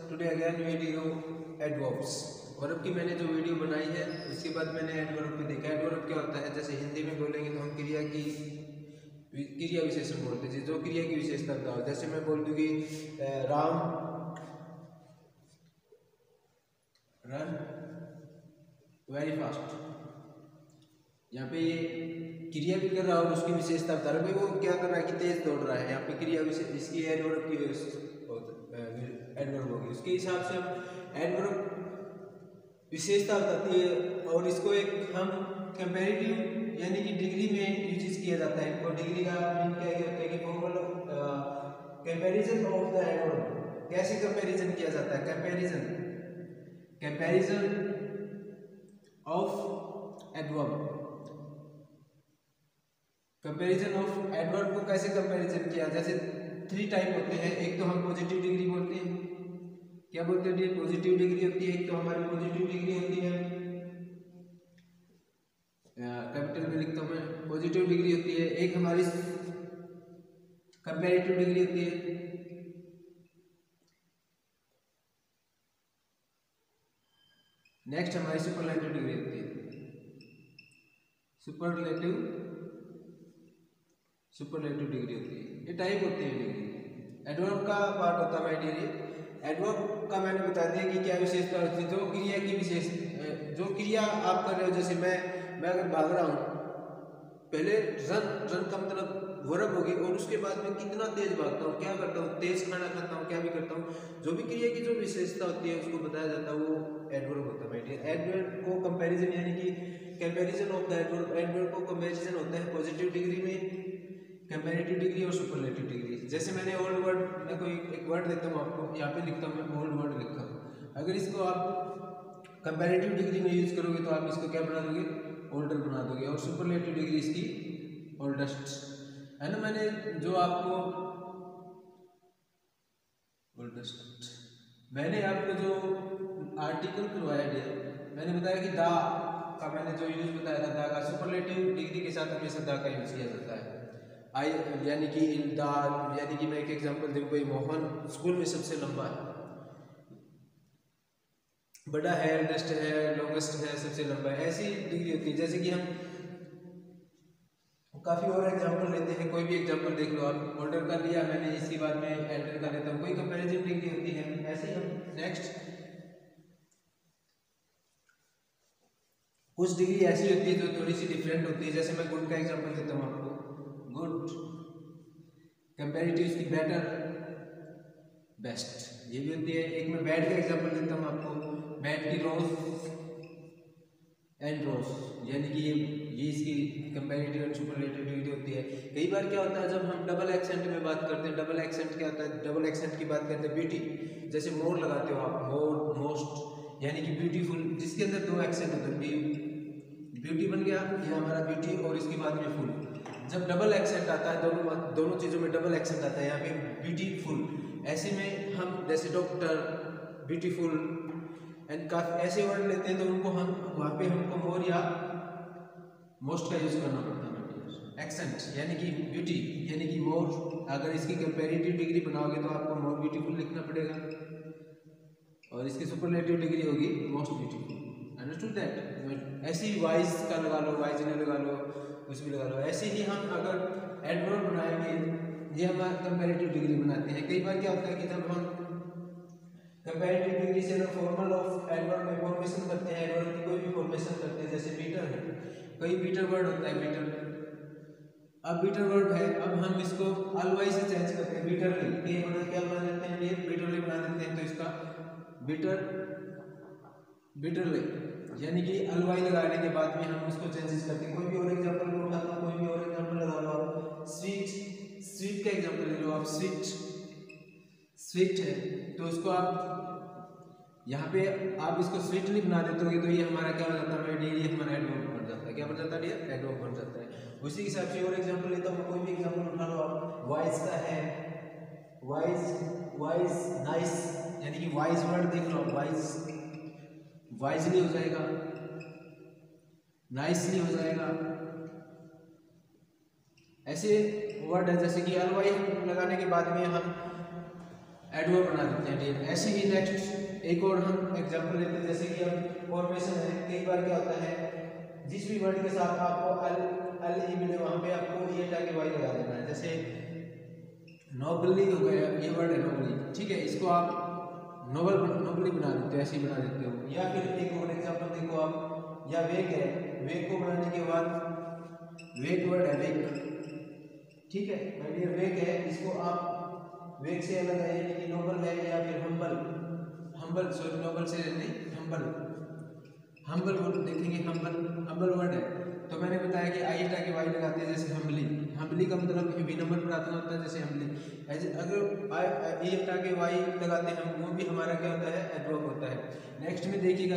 Today again video adverbs. Verb की मैंने जो वीडियो बनाई है उसके बाद मैंने एडवर्ब पे देखा। एडवर्ब क्या होता है, जैसे हिंदी में बोलेंगे तो हम क्रिया विशेषण बोलते हैं, जो क्रिया की विशेषता बताओ। जैसे मैं बोल दूंगी राम रन वेरी फास्ट, यहाँ पे ये क्रिया भी कर रहा है और उसकी विशेषता बता रहा है, भाई वो क्या कर रहा है कि तेज दौड़ रहा है। यहाँ पे क्रिया विशेष इसकी एडवर्ब की एडवर्ब होगी, उसके हिसाब से हम एडवर्ब विशेषता बताती है। और इसको एक हम कंपैरेटिव यानी कि डिग्री में यूज किया जाता है। और डिग्री का मीन क्या होता है कि formula comparison of the adverb. कैसे कंपैरिजन किया जाता है? Comparison of adverb. Comparison of adverb को कैसे कंपैरिजन किया? जैसे 3 टाइप होते हैं। एक तो हम पॉजिटिव डिग्री बोलते हैं। क्या बोलते हैं? पॉजिटिव डिग्री होती है। एक तो हमारी पॉजिटिव डिग्री होती है, कैपिटल में लिखता हूं मैं, पॉजिटिव डिग्री होती है। एक हमारी कंपैरेटिव डिग्री होती है। नेक्स्ट हमारी सुपरलेटिव डिग्री होती है। सुपरलेटिव डिग्री होती है। ये टाइप होते हैं डिग्री। एडवर्ब का पार्ट होता है माय डियर। एडवर्ब का मैंने बता दिया कि क्या विशेषता होती है। जो क्रिया की विशेष जो क्रिया आप कर रहे हो, जैसे मैं अगर भाग रहा हूँ, पहले रन का मतलब वर्ब होगी और उसके बाद में कितना तेज भागता हूँ, क्या करता हूँ, तेज खाना खाता हूँ, क्या भी करता हूँ, जो भी क्रिया की जो विशेषता होती है उसको बताया जाता है, वो एडवर्ब होता है माय डियर। एडवर्ब को कंपैरिजन यानी कि comparison of the adverb. Adverb को कंपैरिजन होता है पॉजिटिव डिग्री में, कंपैरेटिव डिग्री और सुपरलेटिव डिग्री। जैसे मैंने ओल्ड वर्ड, मैं कोई एक वर्ड देता हूँ आपको, यहाँ पे लिखता हूँ मैं ओल्ड वर्ड लिखा हूँ। अगर इसको आप कंपैरेटिव डिग्री में यूज करोगे तो आप इसको क्या बना दोगे? ओल्डर बना दोगे। और सुपरलेटिव डिग्री इसकी ओल्डेस्ट है ना। मैंने आपको जो आर्टिकल करवाया गया, मैंने बताया कि दा का मैंने जो यूज बताया था, दा का सुपरलेटिव डिग्री के साथ हमेशा दा का यूज किया जाता है। आई यानी कि दा, यानी कि मैं एक एग्जांपल दूं, कोई मोहन स्कूल में सबसे लंबा है, बड़ा है, एल्डेस्ट है, लॉन्गेस्ट है, सबसे लंबा है, ऐसी डिग्री होती है। जैसे कि हम काफी और एग्जांपल लेते हैं, कोई भी एग्जांपल देख लो आप। ऑर्डर कर लिया मैंने, इसके बाद में एल्डर का लेता हूँ, कोई कंपैरिजन डिग्री होती है। ऐसे ही हम नेक्स्ट कुछ डिग्री ऐसी होती है जो थोड़ी सी डिफरेंट होती है। जैसे मैं गुड का एग्जांपल देता हूँ आपको। गुड कंपैरेटिव इसकी बेटर, बेस्ट, ये भी होती है। एक मैं बैड का एग्जांपल देता हूँ आपको। बैड की रोज एंड रोज, यानी कि ये इसकी कंपैरेटिव एंड सुपरलेटिव डिग्री होती है। कई बार क्या होता है, जब हम डबल एक्सेंट में बात करते हैं, डबल एक्सेंट क्या होता है? डबल एक्सेंट की बात करते हैं ब्यूटी, जैसे मोर लगाते हो आप, मोर, मोस्ट, यानी कि ब्यूटीफुल, जिसके अंदर 2 एक्सेंट होते हैं। ब्यूटी बन गया, ये हमारा ब्यूटी, और इसके बाद में फुल। जब डबल एक्सेंट आता है, दोनों चीज़ों में डबल एक्सेंट आता है, यहाँ पे ब्यूटीफुल, ऐसे में हम जैसे डॉक्टर, ब्यूटीफुल एंड काफी ऐसे वर्ड लेते हैं, तो उनको हम वहाँ पे हमको मोर या मोस्ट का यूज करना पड़ता है। एक्सेंट यानी कि ब्यूटी यानी कि मोर, अगर इसकी कंपैरेटिव डिग्री बनाओगे तो आपको मोर ब्यूटीफुल लिखना पड़ेगा, और इसकी सुपरलेटिव डिग्री होगी मोस्ट ब्यूटीफुल। Understood that? ऐसी वाइज का लगा लो, वाइज ने लगा लो, कुछ भी लगा लो। ऐसे ही हम अगर एडवर्ब बनाएंगे, ये हमारा कंपैरेटिव डिग्री बनाते हैं। कई बार क्या होता है कि जब हम कंपैरेटिव डिग्री से फॉर्मल ऑफ एडवर्ब में फॉर्मेशन करते हैं, एडवर्ब की कोई भी फॉर्मेशन करते हैं, जैसे बीटर है, कोई बीटर वर्ड होता है, बीटर। अब बीटर वर्ड है, अब हम इसको अलवाई से चेंज करते हैं, बीटरली, क्या बना देते हैं? ये बीटरली बना देते हैं। तो इसका बीटरली यानी कि अलवाई लगाने के बाद में हम उसको चेंजेस करते हैं। कोई भी और एग्जांपल को उठाता हूं, कोई भी और एग्जांपल लगा लो आप। स्वीट का एग्जांपल ले लो आप। स्वीट है, तो उसको आप यहाँ पे आप इसको स्वीटली बना देते हो, तो ये हमारा क्या हो जाता है? ये हमारा एडवर्ब बन जाता है। क्या बन जाता है? एडवर्ब बन जाता है। उसी के हिसाब से और एग्जांपल लेता हूँ, कोई भी एग्जांपल उठा लो आप। वाइज का है, वाइज नाइस, यानी कि वाइज वर्ड देख लो, वाइजली हो जाएगा, नाइसली हो जाएगा। ऐसे वर्ड है, जैसे कि अलवाई लगाने के बाद में हम एडवर्ब बना देते हैं डियर। ऐसे ही नेक्स्ट एक और हम एग्जांपल लेते हैं, जैसे कि अब फॉर्मेशन है, कई बार क्या होता है जिस भी वर्ड के साथ आपको अल ई मिले वहाँ पे आपको ये टाके वाई लगा देना है। जैसे नोबली हो गया, ये वर्ड है नोबली, ठीक है, इसको आप नोबली बना देते हो, ऐसे ही बना देते हो। या फिर एक और एग्जांपल देखो आप, या वेक है, वेक को बनाने के बाद वेक वर्ड है वेक, ठीक है माय डियर, वेक है, इसको आप वेक से अलग है यानी कि नोबल है, या फिर हम्बल सॉरी नोबल से नहीं हम्बल वर्ड देखेंगे, हम्बल वर्ड है। तो मैंने बताया कि आई टाके वाई लगाते हैं, जैसे हम्बली का मतलब वी नंबर प्रार्थना होता है, जैसे हम्बली। ऐसे अगर आई टाके वाई लगाते हैं वो भी हमारा क्या होता है, एडवर्ब होता है। नेक्स्ट में देखिएगा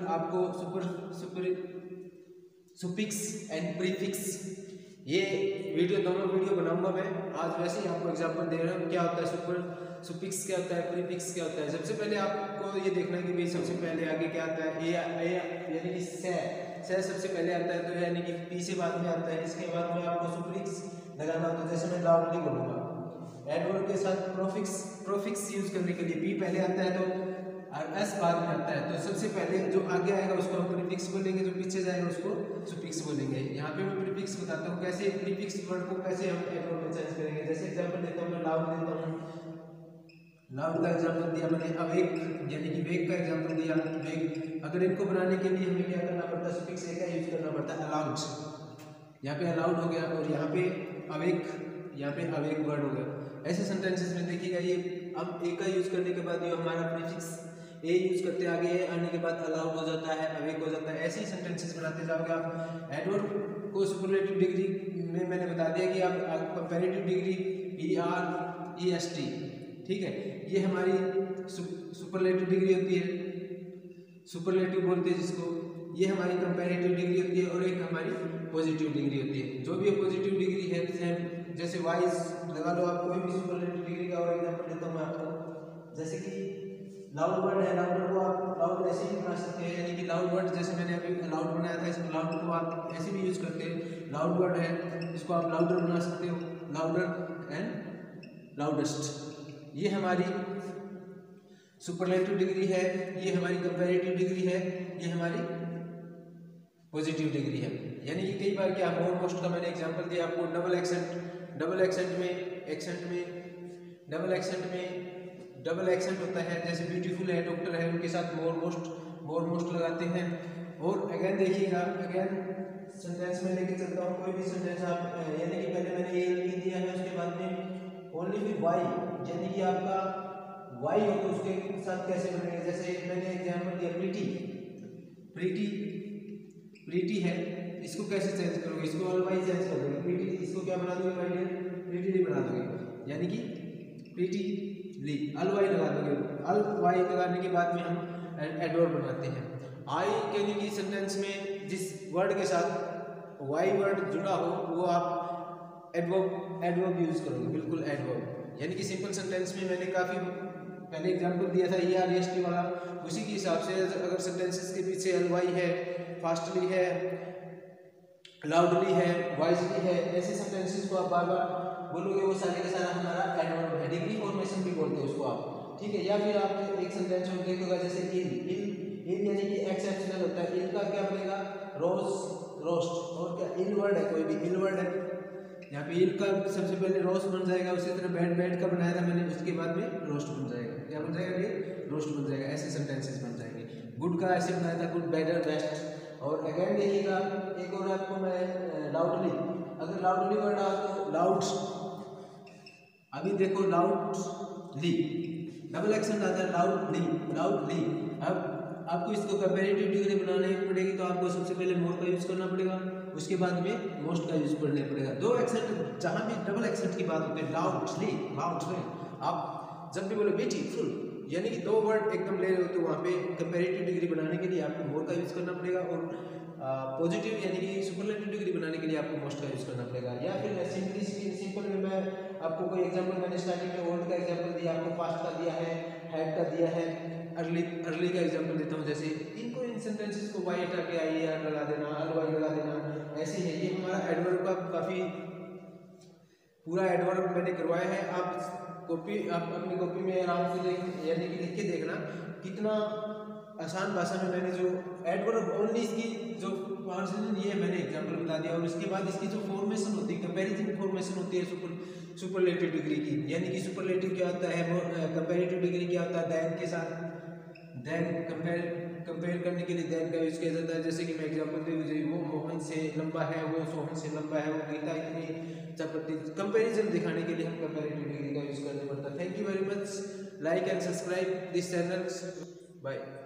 सुफिक्स एंड प्रीफिक्स, ये दोनों वीडियो बनाऊंगा मैं। आज वैसे ही आपको एग्जांपल दे रहा हूँ क्या होता है सुफिक्स क्या होता है, प्रीफिक्स क्या होता है। सबसे पहले आपको ये देखना है कि भाई सबसे पहले आगे क्या आता है, ए यानी कि से सबसे पहले आता है, तो यानी कि पी से बाद में आता है। इसके बाद में आपको सुफिक्स लगाना होता है, जैसे मैं लाउडली बोलूँगा। एडवर्ब के साथ प्रोफिक्स यूज करने के लिए पी पहले आता है तो और एस बाद में आता है, तो सबसे पहले जो आगे आएगा उसको हम प्रीफिक्स बोलेंगे, जो पीछे जाएगा उसको सुफिक्स बोलेंगे। यहाँ पे मैं प्रीफिक्स बताता हूँ कैसे प्रीफिक्स वर्ड को कैसे हम एडवर्ब में चेंज करेंगे। जैसे एग्जांपल देता हूँ, मैं लाउड देता हूँ, लाउड का एग्जांपल दिया मैंने। अब एक यानी कि वेक का एग्जांपल दिया, वेक अगर इनको बनाने के लिए हमें क्या करना पड़ता है, सुफिक्स ए का यूज करना पड़ता है, अलाउड। यहाँ पे अलाउड हो गया, और यहाँ पे अवेक, यहाँ पे अवेक वर्ड हो गया। ऐसे सेंटेंसेस में देखिएगा ये अब ए का यूज करने के बाद ये हमारा प्रीफिक्स ए यूज करते आगे आने के बाद अलाउड हो जाता है, अवेक हो जाता है। ऐसे ही सेंटेंसेस बनाते जाओगे आप। एडवर्ब को सुपरलेटिव डिग्री में मैंने बता दिया कि आप कंपैरेटिव डिग्री PREST, ठीक है, ये हमारी सुपरलेटिव डिग्री होती है, सुपरलेटिव बोलते हैं जिसको, ये हमारी कंपैरेटिव डिग्री होती है, और एक हमारी पॉजिटिव डिग्री होती है। जो भी पॉजिटिव डिग्री है सेम, जैसे वाइज लगा लो आप कोई भी सुपरलेटिव डिग्री का। और एग्जांपल देता हूँ मैं आपको, जैसे कि लाउड वर्ड है, लाउड को आप लाउड ऐसे भी बना सकते हैं, यानी कि लाउड वर्ड जैसे मैंने अभी लाउड बनाया था, इसमें लाउड को आप ऐसे भी यूज करते हैं। लाउड वर्ड है, इसको आप लाउडर बना सकते हो, लाउडर एंड लाउडेस्ट। ये हमारी सुपरलेटिव डिग्री है, ये हमारी कंपैरेटिव डिग्री है, ये हमारी पॉजिटिव डिग्री है। यानी कि कई बार क्या मोर मोस्ट का मैंने एग्जांपल दिया आपको। डबल एक्सेंट होता है, जैसे ब्यूटीफुल है, डॉक्टर है, उनके साथ मोर मोस्ट लगाते हैं। और अगेन देखिएगा, अगेन सेंटेंस में लेके चलता हूँ, कोई भी सेंटेंस आप यानी कि पहले मैंने ये लिख दिया है, उसके बाद में ओनली फिर वाई, यानी कि आपका वाई हो तो उसके साथ कैसे बनेंगे। जैसे मैंने एग्जांपल दिया प्रीटी है, इसको कैसे चेंज करोगे, इसको ऑल वाई चेंज कर दोगे, प्रीटी इसको क्या बना दोगे भाई, प्रीटीली बना दोगे, यानी कि प्रीटीली अल वाई लगा दोगे। अल वाई लगाने के बाद में हम एडवर्ब बनाते हैं। आई यानी कि सेंटेंस में जिस वर्ड के साथ वाई वर्ड जुड़ा हो वो आप एडवर्ब यूज करोगे, बिल्कुल एडवर्ब। यानी कि सिंपल सेंटेंस में मैंने काफी पहले एग्जांपल दिया था EREST वाला, उसी के हिसाब से अगर सेंटेंसेस के पीछे एल वाई है, फास्टली है, लाउडली है, वाइजली है, ऐसे सेंटेंसेस को आप बार बार बोलोगे, वो सारे का सारा हमारा एडवर्ब है। डिग्री फॉर्मेशन भी बोलते हैं उसको आप, ठीक है। या फिर आप एक सेंटेंस में देखोगे जैसे इल यानी कि एक्सेप्शनल होता है, इल का क्या बनेगा, रोस्ट। और क्या इल वर्ड है, कोई भी इल वर्ड है, यहाँ पे इल का सबसे पहले रोस्ट बन जाएगा, उसी तरह बैड का बनाया था मैंने, उसके बाद में रोस्ट बन जाएगा। क्या बन जाएगा, ये रोस्ट बन जाएगा। ऐसे सेंटेंसेस बन जाएंगे। गुड का ऐसे बनाया था, गुड, बेटर, बेस्ट। और अगेन देखिएगा एक और आपको मैं लाउडली, अगर लाउडली वर्ड आ तो लाउड, अभी देखो लाउडली डबल एक्सेंट आता है, लाउडली। अब आपको इसको कंपैरेटिव डिग्री बनाने पड़ेगी, तो आपको सबसे पहले मोर का यूज करना पड़ेगा, उसके बाद में मोस्ट का यूज करना पड़ेगा। दो एक्सेंट, जहां भी डबल एक्सेंट की बात होती है, लाउडली। आप जब भी बोलो ब्यूटीफुल, यानी कि दो वर्ड एकदम ले रहे हो, तो वहाँ पे कंपैरेटिव डिग्री बनाने के लिए आपको मोर का यूज करना पड़ेगा, और पॉजिटिव यानी कि सुपरलेटिव डिग्री बनाने के लिए आपको मोस्ट का यूज करना पड़ेगा। या फिर सिंपल में मैं आपको कोई एग्जांपल, मैंने स्टार्टिंग में ओल्ड का एग्जांपल दिया, आपको फास्ट का दिया है, हैड का दिया है, अर्ली का एग्जांपल देता हूँ। जैसे इन सेंटेंसेस को वाई हटा के IER लगा देना, अल वाई लगा देना, ऐसे है। ये हमारा एडवर्ब का काफी पूरा एडवर्ब मैंने करवाया है। आप कॉपी आप अपनी कॉपी में आराम से देख यानी कि लिख के देखना कितना आसान भाषा में मैंने जो एडवर्ब ओनली इसकी जो पार्सन ये मैंने एग्जांपल बता दिया। और इसके बाद इसकी जो फॉर्मेशन होती है, कंपैरिजन फॉर्मेशन होती है सुपरलेटिव डिग्री की, यानी कि सुपरलेटिव क्या होता है, कंपैरेटिव डिग्री क्या होता है, देन के साथ देन कंपेयर करने के लिए देन का यूज किया जाता है। जैसे कि मैं एग्जांपल दे वो मोहन से लंबा है, वो सोहन से लंबा है, वो गीता इतनी चपटी, कंपैरिजन दिखाने के लिए हम कंपैरेटिव डिग्री का यूज करना पड़ता है। Thank you very much, like and subscribe this channel, bye.